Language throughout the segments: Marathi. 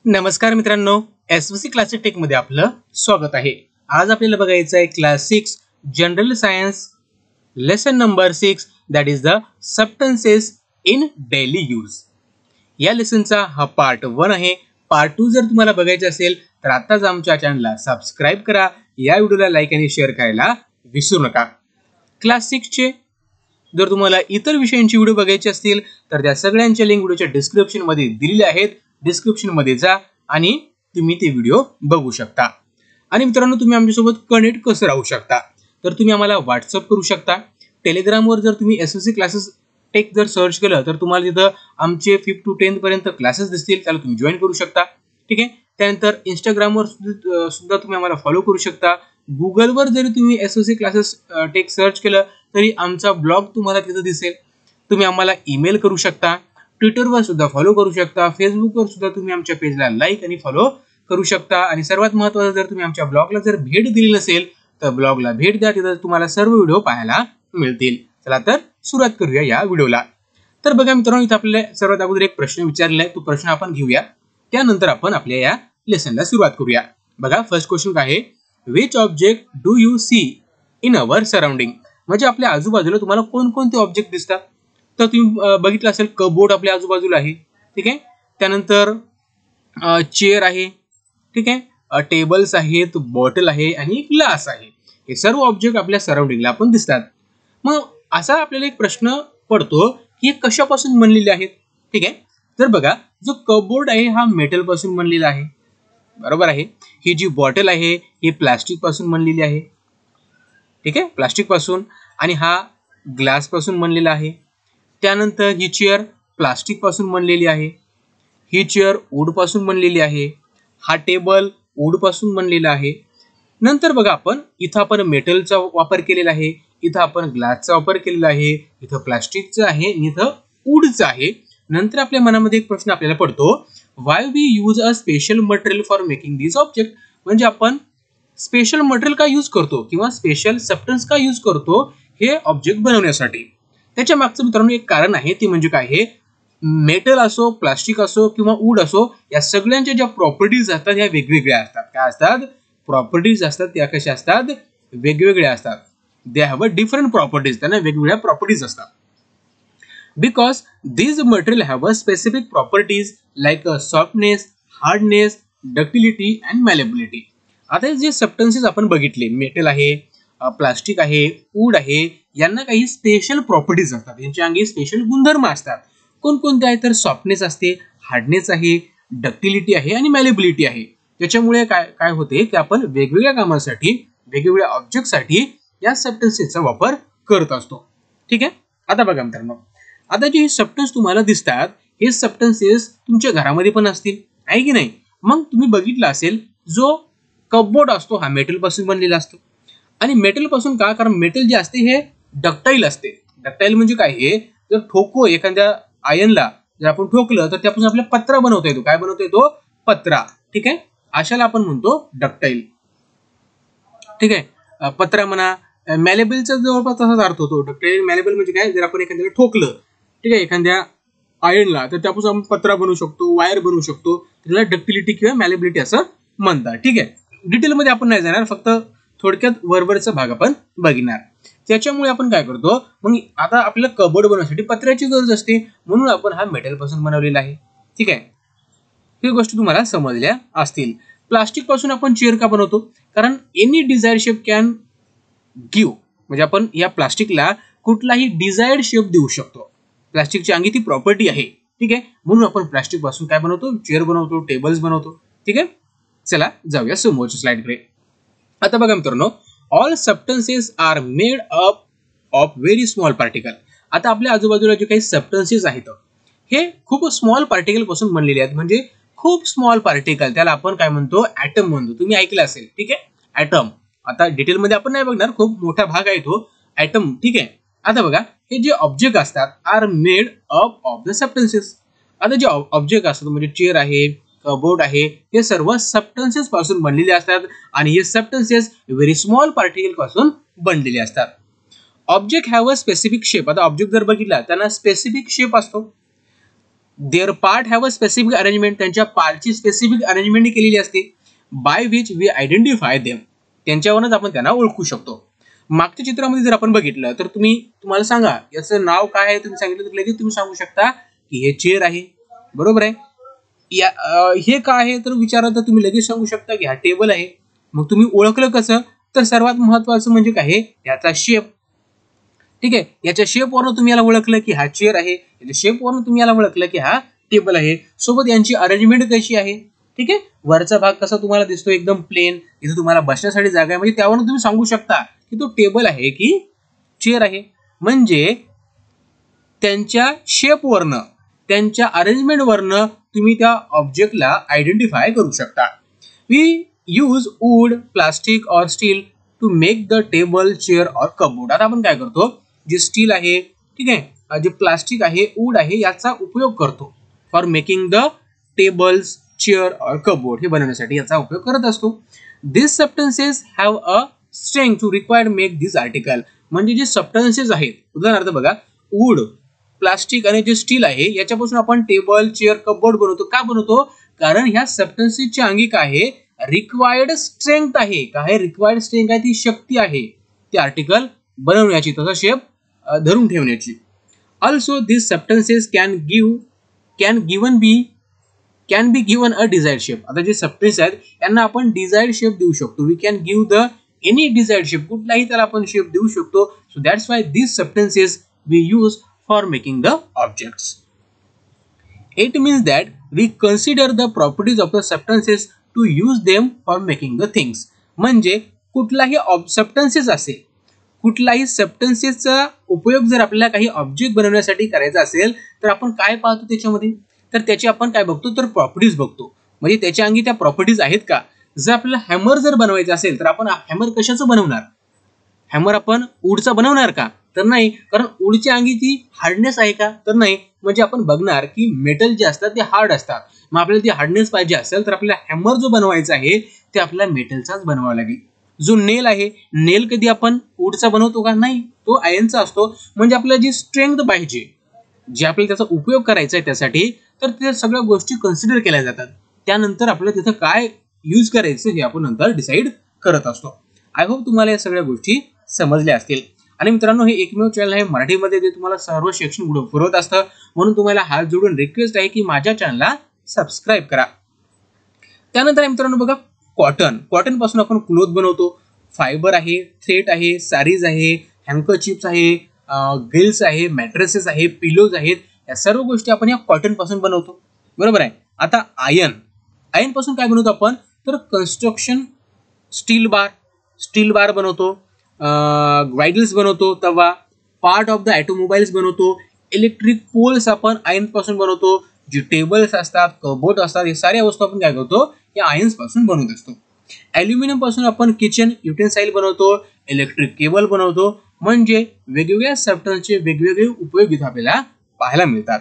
नमस्कार मित्रांनो, एसवीसी क्लासिक टेक मध्ये आपलं स्वागत आहे. आज आपल्याला बघायचं आहे class 6 general science lesson number 6 that is the substances in daily use. या लेसनचा हा पार्ट 1 आहे. पार्ट 2 जर तुम्हाला बघायचे असेल तर आताच आमच्या चॅनलला सबस्क्राइब करा. या व्हिडिओला लाईक आणि शेअर करायला विसरू नका. क्लास 6 चे जर तुम्हाला इतर विषयांची व्हिडिओ बघायचे असतील तर त्या सगळ्यांच्या लिंक व्हिडिओच्या डिस्क्रिप्शन मध्ये दिलेल्या आहेत. डिस्क्रिप्शन मध्ये जा आणि तुम्ही ते व्हिडिओ बघू शकता. आणि मित्रांनो, तुम्ही आमच्यासोबत कनेक्ट कसं राहू शकता तर तुम्ही आम्हाला व्हॉट्सअप करू शकता. टेलिग्रामवर जर तुम्ही एसएससी क्लासेस टेक जर सर्च केलं तर तुम्हाला तिथं आमचे 5 to 10 पर्यंत क्लासेस दिसतील, त्याला तुम्ही जॉईन करू शकता. ठीक आहे. त्यानंतर इंस्टाग्रामवर सुद्धा तुम्ही आम्हाला फॉलो करू शकता. गुगलवर जरी तुम्ही एसएससी क्लासेस टेक सर्च केलं तरी आमचा ब्लॉग तुम्हाला तिथं दिसेल. तुम्ही आम्हाला ईमेल करू शकता. ट्विटरवर सुद्धा फॉलो करू शकता. फेसबुकवर सुद्धा तुम्ही आमच्या पेजला लाईक आणि फॉलो करू शकता. आणि सर्वात महत्त्वाचं, जर तुम्ही आमच्या ब्लॉगला जर भेट दिली नसेल तर ब्लॉगला भेट द्या. तिथं तुम्हाला सर्व व्हिडिओ पाहायला मिळतील. चला तर सुरुवात करूया या व्हिडिओला. तर बघा मित्रांनो, इथं आपल्याला सर्वात अगोदर एक प्रश्न विचारलेला आहे. तो प्रश्न आपण घेऊया, त्यानंतर आपण आपल्या या लेसनला सुरुवात करूया. बघा, फर्स्ट क्वेश्चन काय आहे, which object do you see in our surrounding. म्हणजे आपल्या आजूबाजूला तुम्हाला कोणकोणते ऑब्जेक्ट दिसतात. तर तुम्ही बघितलं असेल, कबोर्ड आपल्या आजूबाजूला आहे. ठीक आहे. त्यानंतर चेअर आहे. ठीक आहे. टेबल्स आहेत, बॉटल आहे आणि ग्लास आहे. हे सर्व ऑब्जेक्ट आपल्या सराउंडिंगला आपण दिसतात. मग असा आपल्याला एक प्रश्न पडतो की हे कशापासून बनलेले आहेत. ठीक आहे. तर बघा, जो कबोर्ड आहे हा मेटल पासून बनलेला आहे, बरोबर आहे. ही जी बॉटल आहे ही प्लास्टिक पासून बनलेली आहे. ठीक आहे, प्लास्टिक पासून. आणि हा ग्लास पासून बनलेला आहे. त्यानंतर ही चेअर प्लास्टिक पासून बनलेली आहे. ही चेअर वूड पासून बनलेली आहे. हा टेबल वूड पासून बनलेला आहे. नंतर बघा, इथं आपण मेटलचा वापर केलेला आहे, इथं आपण ग्लासचा वापर केलेला आहे, इथं प्लास्टिकचा आहे आणि इथं वूडचा आहे. नंतर आपल्या मनामध्ये एक प्रश्न आपल्याला पडतो, why we use a special material for making this object. म्हणजे आपण स्पेशल मटेरियल का यूज करतो किंवा स्पेशल सबस्टन्स का यूज करतो हे ऑब्जेक्ट बनवण्यासाठी. त्याच्या मागचं मित्रांनो एक कारण आहे, ते म्हणजे काय आहे, मेटल असो, प्लास्टिक असो किंवा वूड असो, या सगळ्यांच्या ज्या प्रॉपर्टीज असतात ह्या वेगवेगळ्या असतात. काय असतात? प्रॉपर्टीज असतात. त्या कशा असतात? वेगवेगळ्या असतात. They have a different properties. त्यांना वेगवेगळ्या प्रॉपर्टीज असतात. Because these material have a specific properties like a softness, hardness, ductility and malleability. आता जे सबस्टन्सेस आपण बघितले, मेटल आहे, प्लास्टिक आहे, वूड आहे, यांना काही स्पेशल प्रॉपर्टीज असतात. यांच्या अंगी स्पेशल गुणधर्म असतात. कोणकोणते आहे तर सॉफ्टनेस असते, हार्डनेस आहे, डक्टिलिटी आहे आणि मॅलेबिलिटी आहे. त्याच्यामुळे काय होते की आपण वेगवेगळ्या कामासाठी, वेगवेगळ्या ऑब्जेक्टसाठी या सबस्टन्सेसचा वापर करत असतो. ठीक आहे. आता बघा मित्रांनो, आता जे सबस्टन्स तुम्हाला दिसतात हे सबस्टन्सेस तुमच्या घरामध्ये पण असतील, आहे की नाही. मग तुम्ही बघितलं असेल, जो कपबोर्ड असतो हा मेटल पासून बनलेला असतो. आणि मेटल पासून का? कारण मेटल जे असते हे डक्टाईल असते. डक्टाईल म्हणजे काय? हे जर ठोको एखाद्या आयनला जर आपण ठोकलं तर त्यापासून आपल्याला पत्रा बनवता येतो. काय बनवता येतो? पत्रा. ठीक आहे. अशाला आपण म्हणतो डक्टाईल. ठीक आहे. पत्रा म्हणा. मॅलेबलचा जवळपास तसाच अर्थ होतो. डक्टाईल मॅलेबल म्हणजे काय? जर आपण एखाद्याला ठोकलं, ठीक आहे, एखाद्या आयनला, तर त्यापासून आपण पत्रा बनवू शकतो, वायर बनवू शकतो. त्याला डक्टिलिटी किंवा मॅलेबिलिटी असं म्हणतात. ठीक आहे. डिटेलमध्ये आपण नाही जाणार, फक्त थोडक्यात वरवरचा भाग आपण बघणार. त्याच्यामुळे आपण काय करतो, मग आता आपल्याला कबोर्ड बनवण्यासाठी पत्र्याची गरज असते, म्हणून आपण हा मेटल पासून बनवलेला आहे. ठीक आहे. ही गोष्ट तुम्हाला समजल्या असतील. प्लास्टिक पासून आपण चेअर का बनवतो? कारण any desired shape can give, म्हणजे आपण या प्लास्टिकला कुठलाही डिझायर्ड शेप देऊ शकतो. प्लास्टिकची अंगी ती प्रॉपर्टी आहे. ठीक आहे. म्हणून आपण प्लास्टिक पासून काय बनवतो? चेअर बनवतो, टेबल्स बनवतो. ठीक आहे. चला जाऊया समोरच्या स्लाइडकडे. आता बघा मित्रांनो, all substances are made up of very small particle. आता आपल्या आजूबाजूला जे काही सबस्टन्सेस आहेत हे खूप स्मॉल पार्टिकल पासून बनलेले आहेत. म्हणजे खूप स्मॉल पार्टिकल, त्याला आपण काय म्हणतो? ॲटम म्हणतो. तुम्ही ऐकलं असेल. ठीक आहे. ॲटम. आता डिटेलमध्ये आपण नाही बघणार, खूप मोठा भाग आहे तो ॲटम. ठीक आहे. आता बघा, हे जे ऑब्जेक्ट असतात are made up of the substances. आता जे ऑब्जेक्ट असतात म्हणजे चेअर आहे, कबोर्ड आहे, हे सर्व सबस्टन्सेस पासून बनलेले असतात. आणि हे सबस्टन्सेस व्हेरी स्मॉल पार्टिकल पासून बनलेले असतात. Object have a specific shape. आता ऑब्जेक्ट जर बघितला त्यांना स्पेसिफिक शेप असतो. There part have a specific arrangement, त्यांच्या पार्टची स्पेसिफिक अरेंजमेंट केलेली असते. By which we identify them, त्यांच्यावरच आपण त्यांना ओळखू शकतो. मागच्या चित्रामध्ये जर आपण बघितलं तर तुम्हाला सांगा याचं नाव काय आहे, तुम्ही सांगितलं तर लगेच तुम्ही सांगू शकता की हे चेअर आहे. बरोबर आहे. हे काय आहे तर विचारलं तर तुम्ही लगेच सांगू शकता की हा टेबल आहे. मग तुम्ही ओळखलं कसं, तर सर्वात महत्वाचं म्हणजे काय आहे याचा शेप. ठीक आहे, याच्या शेपवरून तुम्ही याला ओळखलं की हा चेअर आहे, याच्या शेपवरून तुम्ही याला ओळखलं की हा टेबल आहे. सोबत यांची अरेंजमेंट कशी आहे. ठीक आहे, वरचा भाग कसा तुम्हाला दिसतो एकदम प्लेन, इथे तुम्हाला बसण्यासाठी जागा आहे, म्हणजे त्यावरून तुम्ही सांगू शकता की तो टेबल आहे की चेअर आहे. म्हणजे त्यांच्या शेपवरनं, त्यांच्या अरेंजमेंटवरनं तुम्ही त्या ऑब्जेक्टला आयडेंटिफाय करू शकता. वी यूज वूड, प्लास्टिक और steel to make the table, chair और कपबोर्ड. आता आपण काय करतो, जे स्टील आहे, ठीक आहे, जे प्लास्टिक आहे, वूड आहे, याचा उपयोग करतो for making the tables, chair और कपबोर्ड, हे बनवण्यासाठी याचा उपयोग करत असतो. This substances have a strength to required make this article. म्हणजे जे सबस्टन्सेस आहेत, उदाहरणार्थ बघा, वूड, प्लास्टिक आणि जे स्टील आहे, याच्यापासून आपण टेबल, चेअर, कपबोर्ड बनवतो. का बनवतो, कारण ह्या सबस्टन्सेसची अंगी काय आहे, रिक्वायर्ड स्ट्रेंथ आहे. काय रिक्वायर्ड स्ट्रेंथ आहे, ती शक्ती आहे ते आर्टिकल बनवण्याची, तसा शेप धरून ठेवण्याची. Also this substances can be given a desired shape. आता जे सबस्टन्स आहेत यांना आपण डिझायर्ड शेप देऊ शकतो. We can give the any desired shape, कुठलाही त्याला आपण शेप देऊ शकतो. So that's why this substances we use for making the objects. It means that we consider the properties of the substances to use them for making the things. म्हणजे कुठलाही सबस्टन्सेस असेल, कुठलाही सबस्टन्सेसचा उपयोग जर आपल्याला काही ऑब्जेक्ट बनवण्यासाठी करायचा असेल तर आपण काय पाहतो त्याच्यामध्ये, तर त्याची आपण काय बघतो, तर प्रॉपर्टीज बघतो. म्हणजे त्याच्या अंगी त्या प्रॉपर्टीज आहेत का. जर आपल्याला हॅमर जर बनवायचं असेल तर आपण हॅमर कशाचं बनवणार, हॅमर आपण वूडचा बनवणार का, तर नाही. कारण वूडच्या अंगी ती हार्डनेस आहे का, तर नाही. म्हणजे आपण बघणार की मेटल जे असतात ते हार्ड असतात. मग आपल्याला ती हार्डनेस पाहिजे असेल तर आपल्याला हॅमर जो बनवायचा आहे ते आपल्याला मेटलचाच बनवावा लागेल. जो नेल आहे, नेल कधी आपण वूडचा बनवतो का, नाही, तो आयर्नचा असतो. म्हणजे आपल्याला जी स्ट्रेंथ पाहिजे, जे आपल्याला त्याचा उपयोग करायचा आहे त्यासाठी, तर त्या सगळ्या गोष्टी कन्सिडर केल्या जातात. त्यानंतर आपल्याला तिथं काय यूज करायचं हे आपण नंतर डिसाईड करत असतो. आय होप तुम्हाला या सगळ्या गोष्टी समजल्या असतील. आणि मित्रांनो, हे एकमेव चॅनल आहे मराठीमध्ये जे तुम्हाला सर्व शैक्षणिक पुरवत असतं. म्हणून तुम्हाला हात जोडून रिक्वेस्ट आहे की माझ्या चॅनलला सबस्क्राईब करा. त्यानंतर आहे मित्रांनो बघा, कॉटन पासून आपण क्लोथ बनवतो. फायबर आहे, थ्रेड आहे, सारीज आहे, हँकरचिप्स आहे, गिल्स आहे, मॅट्रेसेस आहे, पिलोज आहेत, या सर्व गोष्टी आपण या कॉटन पासून बनवतो. बरोबर आहे. आता आयर्न पासून काय बनवतो आपण, तर कन्स्ट्रक्शन स्टील बार बनवतो, ग्राइडल्स बनवतो, तवा, पार्ट ऑफ द ऑटोमोबाईल्स बनवतो, इलेक्ट्रिक पोल्स आपण आयर्न पासून बनवतो, जे टेबल्स असतात, कबोर्ड असतात, हे साऱ्या वस्तू आपण काय करतो, या आयर्न्स पासून बनवत असतो. ॲल्युमिनियम पासून आपण किचन युटेन्साइल बनवतो, इलेक्ट्रिक केबल बनवतो. म्हणजे वेगवेगळ्या सबस्टन्सचे वेगवेगळे उपयोग इथे आपल्याला पाहायला मिळतात.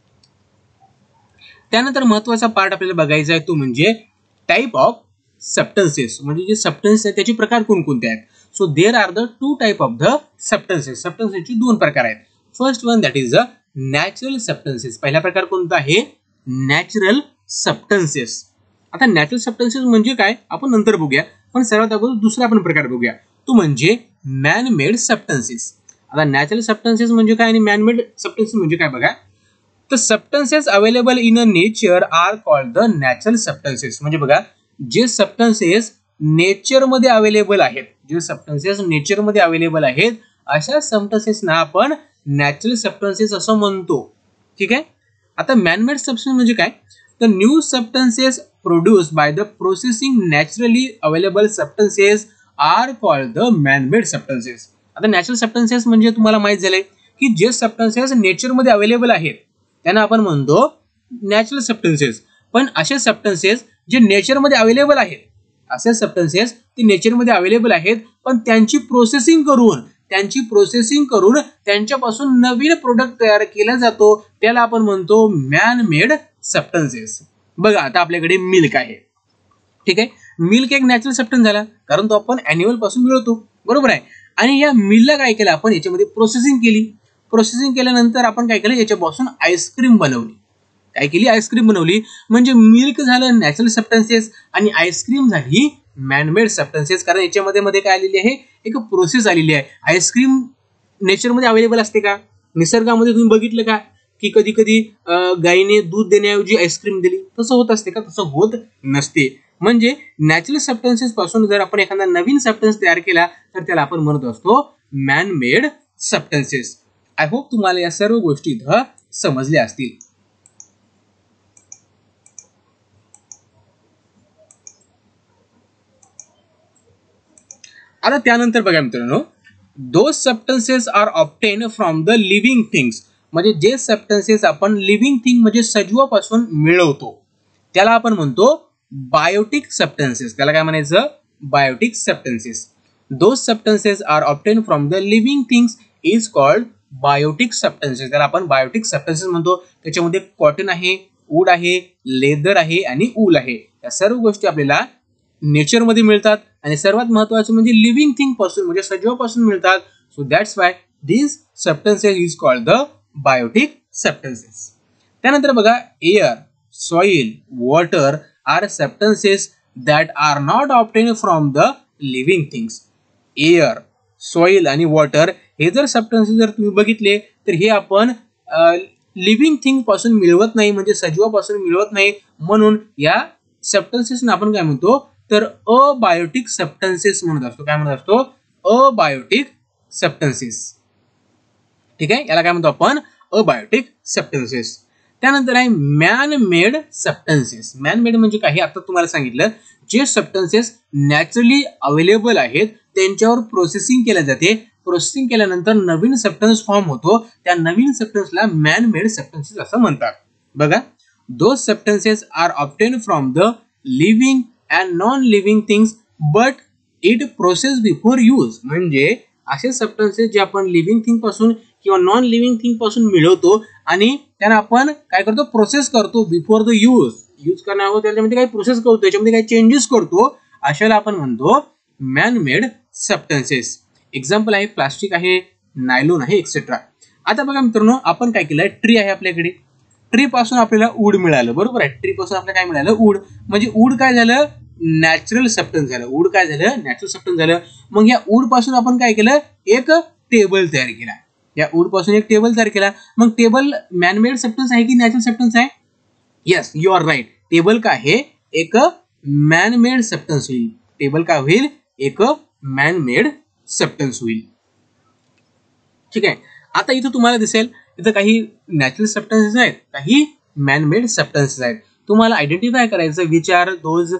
त्यानंतर महत्वाचा पार्ट आपल्याला बघायचा आहे तो म्हणजे टाइप ऑफ सबस्टन्सेस. म्हणजे जे सबस्टन्स आहेत त्याचे प्रकार कोणकोणते आहेत. So there are the two type of the substances. सबस्टन्सेसचे दोन प्रकार आहेत. First one that is the natural substances. पहिला प्रकार कोणता आहे, नॅचरल सबस्टन्सेस. आता नॅचरल सबस्टन्सेस म्हणजे काय आपण नंतर बघूया, पण सर्वात अगोदर दुसरा आपण प्रकार बघूया, तो म्हणजे मॅन मेड सबस्टन्सेस. आता नॅचरल सबस्टन्सेस म्हणजे काय आणि मॅन मेड सबस्टन्सेस म्हणजे काय बघा. तर substances available in a nature are called the natural substances. म्हणजे बघा, जे सबस्टन्सेस नेचरमध्ये अवेलेबल आहेत, जे सबस्टन्सेस नेचरमध्ये अवेलेबल आहेत, अशा सबस्टन्सेसना आपण नॅचरल सबस्टन्सेस असं म्हणतो. ठीक आहे. आता मॅनमेड सबस्टन्स म्हणजे काय, तर new substances produce by the processing naturally available substances are called the manmade substances. आता नॅचरल सबस्टन्सेस म्हणजे तुम्हाला माहित झालंय की जे सबस्टन्सेस नेचरमध्ये अवेलेबल आहेत त्यांना आपण म्हणतो नॅचरल सबस्टन्सेस. पण असे सबस्टन्सेस जे नेचरमध्ये अवेलेबल आहेत, असे सबस्टन्सेस ते नेचरमध्ये अवेलेबल आहेत, पण त्यांची प्रोसेसिंग करून त्यांच्यापासून नवीन प्रोडक्ट तयार केला जातो, त्याला आपण म्हणतो मॅन मेड सबस्टन्सेस. बघा, आता आपल्याकडे मिल्क आहे. ठीक आहे, मिल्क एक नॅचरल सबस्टन्स झाला, कारण तो आपण ॲनिमल पासून मिळवतो. बरोबर आहे. आणि या मिलला काय केलं आपण, याच्यामध्ये प्रोसेसिंग केल्यानंतर आपण काय केलं, याच्यापासून आईस्क्रीम बनवली. काय केली, आईस्क्रीम बनवली. म्हणजे मिल्क झालं नॅचरल सबस्टन्सेस आणि आईस्क्रीम झाली मॅनमेड सबस्टन्सेस. कारण याच्यामध्ये मध्ये काय आलेली आहे, एक प्रोसेस आलेली आहे. आईस्क्रीम नेचरमध्ये अवेलेबल असते का, निसर्गामध्ये तुम्ही बघितलं का की कधी कधी गायीने दूध देण्याऐवजी आईस्क्रीम दिली, तसं होत असते का, तसं होत नसते. म्हणजे नॅचरल सबस्टन्सेस पासून जर आपण एखादा नवीन सबस्टन्स तयार केला तर त्याला आपण म्हणत असतो man made substances. I hope तुम्हाला या सर्व गोष्टी इथं समजल्या असतील. आता त्यानंतर बघा मित्रांनो, those substances are obtain from the living things. म्हणजे जे सबस्टन्सेस आपण लिव्हिंग थिंग म्हणजे सजीवापासून मिळवतो त्याला आपण म्हणतो बायोटिक सबस्टन्सेस. त्याला काय म्हणायचं, biotic substances. Those substances are obtain from the living things is called biotic substances. त्याला आपण बायोटिक सबस्टन्सेस म्हणतो. त्याच्यामध्ये कॉटन आहे, वूड आहे, लेदर आहे आणि ऊल आहे. या सर्व गोष्टी आपल्याला नेचरमध्ये मिळतात आणि सर्वात महत्त्वाचं म्हणजे लिव्हिंग थिंग पासून म्हणजे सजीवापासून मिळतात. So that's why these substances is called the biotic substances. त्यानंतर बघा, air, soil, water are substances that are not obtained from the living things. Air, soil आणि वॉटर हे जर सबस्टन्सेस जर तुम्ही बघितले तर हे आपण लिव्हिंग थिंग पासून मिळवत नाही, म्हणजे सजीवापासून मिळवत नाही. म्हणून या सबस्टन्सेसना आपण काय म्हणतो तर अबायोटिक सबस्टन्सेस म्हणत असतो. काय म्हणत असतो, अबायोटिक सबस्टन्सेस. ठीक आहे, याला काय म्हणतो आपण, अबायोटिक सबस्टन्सेस. त्यानंतर आहे man made substances. Man made म्हणजे काही आता तुम्हाला सांगितलं, जे सबस्टन्सेस नॅचरली अवेलेबल आहेत त्यांच्यावर प्रोसेसिंग केल्या जाते. प्रोसेसिंग केल्यानंतर नवीन सबस्टन्स फॉर्म होतो. त्या नवीन सबस्टन्सला मॅन मेड सबस्टन्सेस असं म्हणतात. बघा, those substances are obtain from the living and non living things but it process before use. म्हणजे असे सबस्टन्सेस जे आपण लिव्हिंग थिंग पासून किंवा नॉन लिव्हिंग थिंग पासून मिळवतो आणि त्यांना आपण काय करतो, प्रोसेस करतो बिफोर द यूज. यूज करण्यावर त्याच्यामध्ये काही प्रोसेस करतो, त्याच्यामध्ये काही चेंजेस करतो, अशाला आपण म्हणतो मॅन मेड सबस्टन्सेस. एक्झाम्पल आहे प्लास्टिक आहे, नायलॉन आहे, एक्सेट्रा. आता बघा मित्रांनो, आपण काय केलंय, ट्री आहे आपल्याकडे. ट्री पासून आपल्याला वूड मिळालं, बरोबर आहे. ट्री पासून आपल्याला काय मिळालं, वूड. म्हणजे वूड काय झालं, नॅचरल सबस्टन्स झालं. वूड काय झालं, नॅचरल सबस्टन्स झालं. मग या वूड पासून आपण काय केलं, एक टेबल तयार केला. या वूड पासून एक टेबल तयार केला. मग टेबल मॅनमेड सबस्टन्स आहे की नॅचरल सबस्टन्स आहे? Yes, you are right. Table काय आहे, एक मॅनमेड सबस्टन्स होईल. टेबल काय होईल, एक मॅनमेड सबस्टन्स होईल. ठीक आहे. आता इथं तुम्हाला दिसेल, इथं काही नॅचरल सबस्टन्सेस आहेत, काही मॅनमेड सबस्टन्सेस आहेत. तुम्हाला आयडेंटिफाय करायचं which are those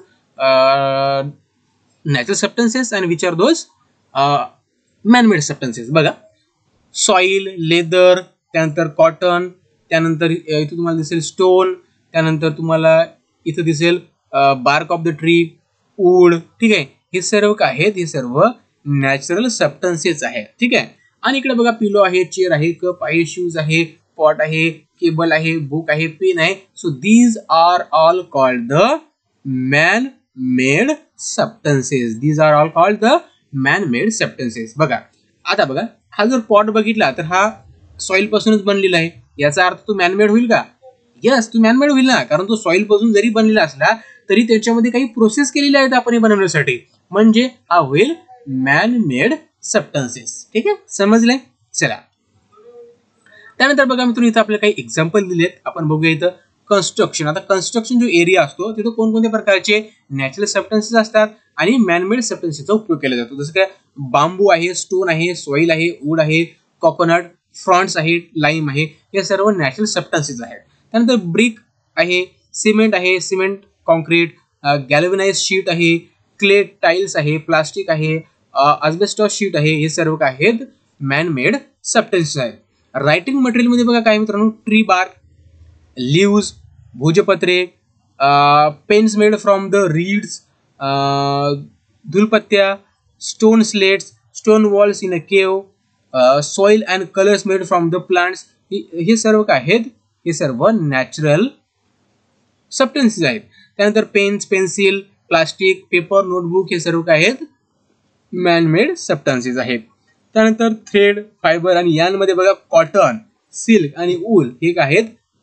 natural substances आणि which are those manmade substances. बघा, सॉइल, लेदर, त्यानंतर कॉटन, त्यानंतर इथं तुम्हाला दिसेल स्टोन, त्यानंतर तुम्हाला इथं दिसेल bark of the tree, wood. ठीक आहे, हे सर्व काय आहेत, हे सर्व नॅचरल सबस्टन्सेस आहेत. ठीक आहे. आणि इकडे बघा, पिलो आहे, चेअर आहे, कप आहे, शूज आहे, पॉट आहे, केबल आहे, बुक आहे, पेन आहे. So these are all called the man made substances. These are all called the man made substances. बघा, आता बघा, हा जर पॉट बघितला तर हा सॉइल पासूनच बनलेला आहे. याचा अर्थ तो मॅनमेड होईल का? यस, तो मॅनमेड होईल ना, कारण तो सॉइल पासून जरी बनलेला असला तरी त्याच्यामध्ये काही प्रोसेस केलेल्या आहेत आपण हे बनवण्यासाठी. म्हणजे हा होईल मॅनमेड सबस्टन्सेस. ठीक आहे, समजले? चला, त्यानंतर बघा मित्रांनो, इथं आपल्याला काही एक्झाम्पल दिलेत, आपण बघूया. इथं कन्स्ट्रक्शन. आता कन्स्ट्रक्शन जो एरिया असतो तिथं कोणकोणत्या प्रकारचे नॅचरल सबस्टन्सेस असतात आणि मॅनमेड सबस्टन्सेसचा उपयोग केला जातो. जसं काय बांबू आहे, स्टोन आहे, सॉइल आहे, वूड आहे, कोकोनट, फ्रॉन्ट्स आहे, लाईम आहे, हे सर्व नॅचरल सबस्टन्सेस आहेत. त्यानंतर ब्रिक आहे, सिमेंट आहे, सिमेंट कॉन्क्रीट, गॅल्व्हनाइज शीट आहे, क्ले टाइल्स आहे, प्लास्टिक आहे, अस्बेस्टॉस शीट आहे, हे सर्व काय आहेत, मॅनमेड सबस्टन्सेस आहेत. रायटिंग मटेरियल मध्ये बघा काय मित्रांनो, ट्री बार्क, लीव्स, भोजपत्रे, pens made from the reeds, धुलपत्त्या, stone slates, stone walls in a cave, soil and colours made from the plants. हे सर्व काय आहेत, हे सर्व नॅचरल सबस्टन्सेस आहेत. त्यानंतर pens, pencil, plastic, paper, notebook, हे सर्व काय आहेत, मॅनमेड सबस्टन्सेस आहेत. त्यानंतर थ्रेड, फायबर आणि यांमध्ये बघा कॉटन, सिल्क आणि ऊल हे काय आहेत,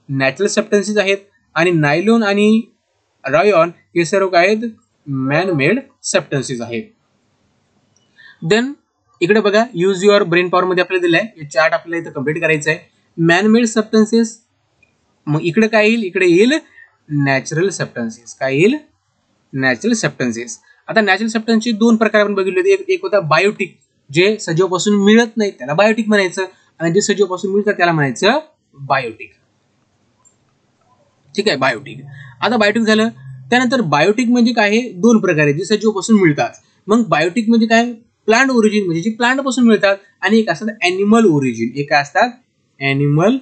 नॅचरल सबस्टन्सेस आहेत आणि नायलॉन आणि रायॉन हे सर्व काय आहेत मॅन मेड सबस्टन्सेस आहेत. देन इकडे बघा यूज युअर ब्रेन पॉवर मध्ये आपल्याला दिलंय, हे चार्ट आपल्याला इथं कंप्लीट करायचं आहे. मॅन मेड सबस्टन्सेस, मग इकडे काय येईल, इकडे येईल नॅचरल सबस्टन्सेस. काय येईल नॅचरल सबस्टन्सेस. आता नॅचरल सबस्टन्सचे दोन प्रकार आपण बघितले होते. एक होता बायोटिक, जे सजीवापासून मिळत नाही त्याला बायोटिक म्हणायचं, आणि जे सजीवापासून मिळतात त्याला म्हणायचं बायोटिक. ठीक आहे, बायोटिक. आता बायोटिक झालं. त्यानंतर बायोटिक म्हणजे काय, दोन प्रकारे जे सजीवापासून मिळतात. मग बायोटिक म्हणजे काय, प्लांट ओरिजिन म्हणजे जे प्लांट पासून मिळतात, आणि एक असतात ॲनिमल ओरिजिन. एक असतात ॲनिमल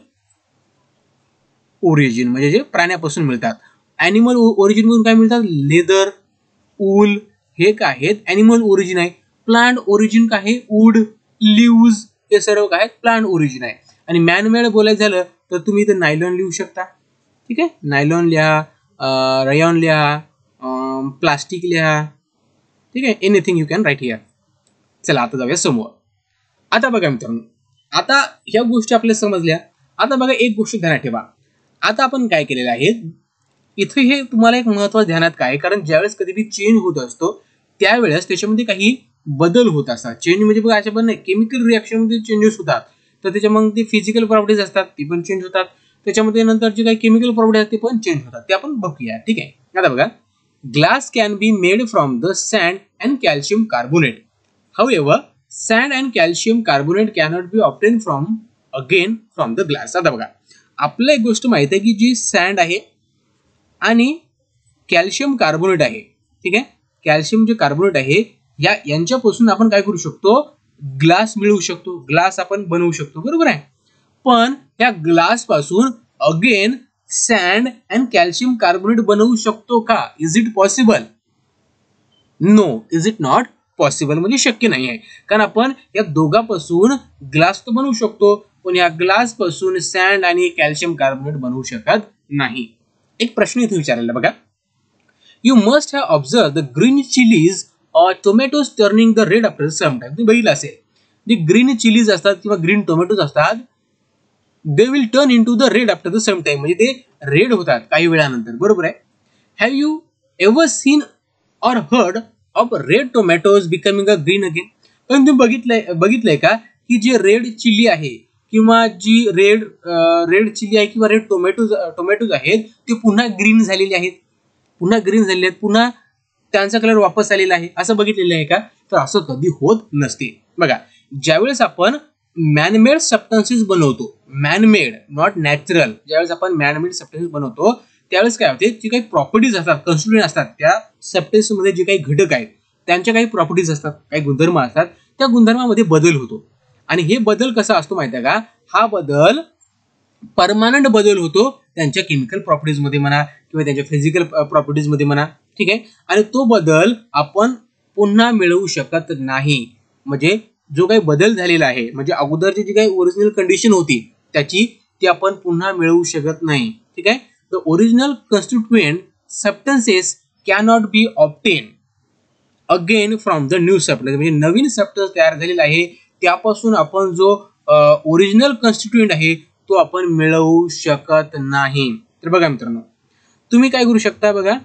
ओरिजिन म्हणजे जे प्राण्यापासून मिळतात. ॲनिमल ओरिजिन मधून काय मिळतात, लेदर, ऊल हे काय आहेत ॲनिमल ओरिजिन आहे. प्लांट ओरिजिन काय आहे, वूड, लिव्ज हे सर्व काय आहेत प्लांट ओरिजिन आहे. आणि मॅनमेड बोलायचं झालं तर तुम्ही इथे नायलॉन लिहू शकता. ठीक आहे, नायलॉन लिहा, रायॉन लिहा, प्लास्टिक लिहा. ठीक आहे, anything you can write here. चला आता जाऊया समोर. आता बघा मित्रांनो, आता ह्या गोष्टी आपल्याला समजल्या. आता बघा एक गोष्ट ध्यानात ठेवा. आता आपण काय केलेलं आहे इथे, हे तुम्हाला एक महत्त्वाचं ध्यानात काय, कारण ज्यावेळेस कधी चेंज होत असतो त्यावेळेस त्याच्यामध्ये काही बदल होत असतात. चेंज म्हणजे बघा अशा पण नाही, केमिकल रिॲक्शन मध्ये चेंजेस होतात, तर त्याच्यामध्ये फिजिकल प्रॉपर्टीज असतात ती पण चेंज होतात. त्याच्यामध्ये नंतर जे काही केमिकल प्रॉपर्टीज असतात ते पण चेंज होतात, ते आपण बघूया. ठीक आहे, आता बघा glass can be made from the sand and calcium carbonate. However, sand and calcium carbonate cannot be obtained from the glass. आता बघा आपल्याला एक गोष्ट माहित आहे की जी सँड आहे आणि कॅल्शियम कार्बोनेट आहे. ठीक आहे, कॅल्शियम जे कार्बोनेट आहे यांच्यापासून आपण काय करू शकतो, ग्लास मिळवू शकतो, ग्लास आपण बनवू शकतो. बरोबर आहे. पण या ग्लास पासून again sand and calcium carbonate बनवू शकतो का, is it possible? No, is it not possible, म्हणजे शक्य नाही आहे. कारण आपण या दोघांपासून ग्लास तर बनवू शकतो, पण या ग्लास पासून सँड आणि कॅल्शियम कार्बोनेट बनवू शकत नाही. एक प्रश्न इथे विचारलेला बघा, you must have observe the green chillies or tomatoes turning the red after some time. तुम्ही बघितलं असेल जे ग्रीन चिलीज असतात किंवा ग्रीन टोमॅटोज असतात, they will turn into the red after the some time, म्हणजे ते रेड होतात काही वेळानंतर. बरोबर आहे. Have you ever seen or heard of red tomatoes becoming a green again. पण तुम्ही बघितलंय का की जे रेड चिली आहे किंवा जी रेड चिली आहे किंवा रेड टोमॅटोज आहेत ते पुन्हा ग्रीन झालेले आहेत, पुन्हा त्यांचा कलर वापस आलेला आहे, असं बघितलेलं आहे का? तर असं कधी होत नसते. बघा ज्यावेळेस आपण मॅनमेड सबस्टन्सेस बनवतो, मॅनमेड नॉट नॅचरल, ज्यावेळेस आपण मॅनमेड सबस्टन्सेस बनवतो त्यावेळेस काय होते, जे काही प्रॉपर्टीज असतात, कन्स्टिट्यूएंट असतात, त्या सबस्टन्स मध्ये जे काही घटक आहेत त्यांच्या काही प्रॉपर्टीज असतात, काही गुणधर्म असतात, त्या गुणधर्मामध्ये बदल होतो. आणि हे बदल कसा असतो माहिती आहे का, हा बदल परमानंट बदल होतो त्यांच्या केमिकल प्रॉपर्टीज मध्ये म्हणा किंवा त्यांच्या फिजिकल प्रॉपर्टीज मध्ये म्हणा. ठीक आहे, आणि तो बदल आपण पुन्हा मिळवू शकत नाही. म्हणजे जो काही बदल झालेला आहे, म्हणजे अगोदरची जी काही ओरिजिनल कंडिशन होती त्याची, ती आपण पुन्हा मिळवू शकत नाही. ठीक आहे, the original constituent substances cannot be obtained again from the new substance. म्हणजे नवीन सबस्टन्स तयार झालेला आहे त्यापासून आपण जो ओरिजिनल कन्स्टिट्यूएंट आहे तो आपण मिळवू शकत नाही. तर बघा मित्रांनो, तुम्ही काय करू शकता, बघा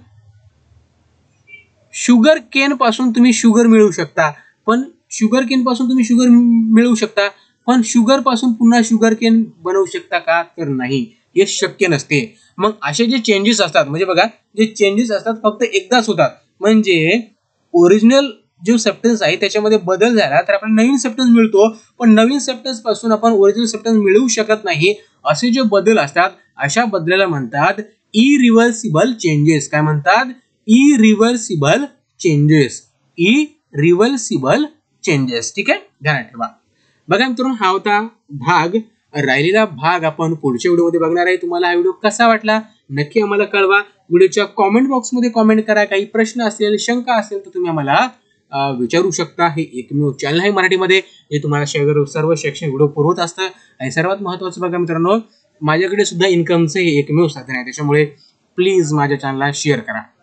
शुगर केन पासून तुम्ही शुगर मिळवू शकता, पण शुगर केन पासून तुम्ही शुगर मिळवू शकता, पण शुगर पासून पुन्हा शुगर केन बनवू शकता का? तर नाही, हे शक्य नसते. मग असे जे चेंजेस असतात, म्हणजे बघा जे चेंजेस असतात फक्त एकदाच होतात, म्हणजे ओरिजिनल जो सबस्टन्स आहे त्याच्यामध्ये बदल झाला तर आपण नवीन सबस्टन्स मिळतो, पण नवीन सबस्टन्स पासून आपण ओरिजिनल सबस्टन्स मिळवू शकत नाही. असे जे बदल असतात अशा बदलाला म्हणतात इरिव्हर्सिबल चेंजेस. काय म्हणतात? Irreversible changes. Irreversible changes. ठीक आहे, ध्यानात ठेवा. बघा मित्रांनो, हा होता भाग. राहिलेला भाग आपण पुढच्या व्हिडिओमध्ये बघणार आहे. तुम्हाला हा व्हिडिओ कसा वाटला नक्की आम्हाला कळवा. व्हिडिओच्या कॉमेंट बॉक्समध्ये कॉमेंट करा. काही प्रश्न असेल, शंका असेल तर तुम्ही आम्हाला विचारू शकता. हे एकमेव चॅनल आहे मराठीमध्ये जे तुम्हाला सर्व शैक्षणिक व्हिडिओ पुरवत असतं. आणि सर्वात महत्त्वाचं बघा मित्रांनो, माझ्याकडे सुद्धा इन्कमचं हे एकमेव साधन आहे, त्याच्यामुळे प्लीज माझ्या चॅनलला शेअर करा.